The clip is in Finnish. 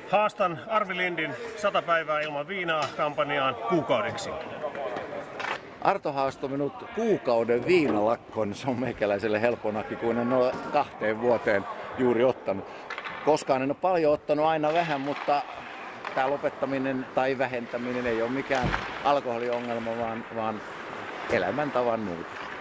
Haastan Arvi Lindin 100 päivää ilman viinaa -kampanjaan kuukaudeksi. Arto haastoi minut kuukauden viinalakkoon. Se on meikäläiselle helponakin, kuin en ole 2 vuoteen juuri ottanut. Koskaan en ole paljon ottanut, aina vähän, mutta tämä lopettaminen tai vähentäminen ei ole mikään alkoholiongelma, vaan elämäntavan muutos.